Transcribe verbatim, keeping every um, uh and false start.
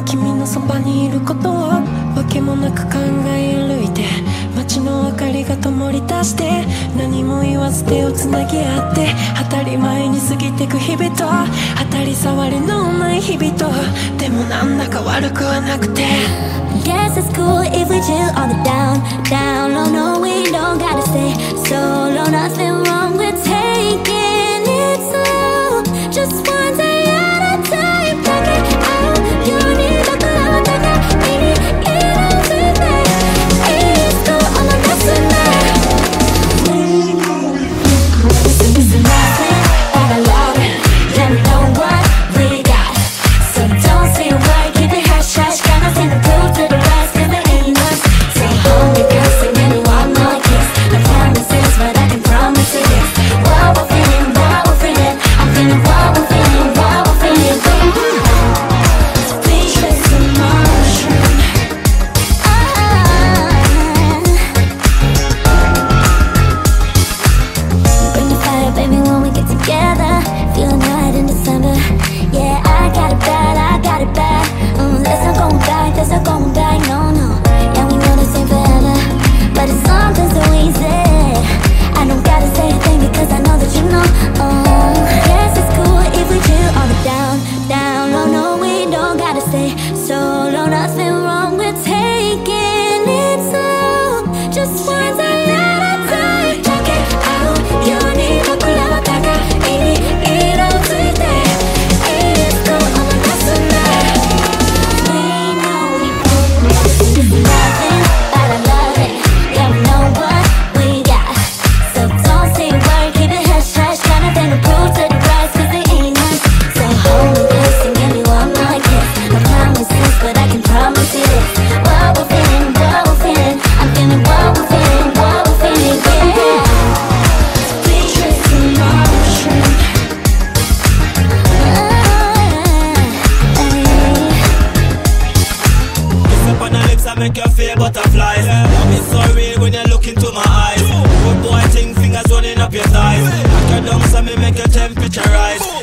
君のそばにいることをわけもなく考え歩いて、街の明かりが灯り出して、何も言わず手をつなぎ合って、当たり前に過ぎてく日々と当たり障りのない日々と、でもなんだか悪くはなくて Guess it's cool if we chill on the down, down low. No, we don't gotta stay solo. Nothing wrong with taking it slow. Just one day at a time. Take it out. You need to go out. Take it, eat it out today. It's go on my best tonight. Listen, listen, nothing but I love it. Let me know what we got. So don't say a word, keep it hush hush. Got nothing to prove to the rest, 'cause it ain't us. Say home, you can't say anyone more kiss. I promises, but I can promise you this. What we're feeling, what we're feeling. I'm feeling what we're feeling, what we're feeling. Speechless emotion. Bring the fire, baby, when we get together. Feeling right in December. Yeah, I got it bad, I got it bad. Mm, there's no going back, there's no going back, no, no. Yeah, we know this ain't forever, but it's something so easy. I don't gotta say a thing because I know that you know. Oh, yes, it's cool if we chill on the down, down low. No, we don't gotta stay solo. Nothing wrong with taking it slow. Just one day at a time. Check it out. You need to cool out, take it, eat it out today. It's go on my best tonight. We know we it's nothing but I love it. Yeah, we know what we got. So don't say a word, keep it hush hush. Got nothing to prove to the rest, 'cause it ain't us. Say hold me close and give me one more kiss. No promises, but I can promise you this. What we're feeling, what we're feeling. I'm feeling what we're feeling, what we're feeling, yeah. Speechless emotion. Kiss up on the lips, I make you feel butterflies. Love is so real when you look into my eyes. Good boy thing, fingers running up your thighs. Knock you down so me make your temperature rise.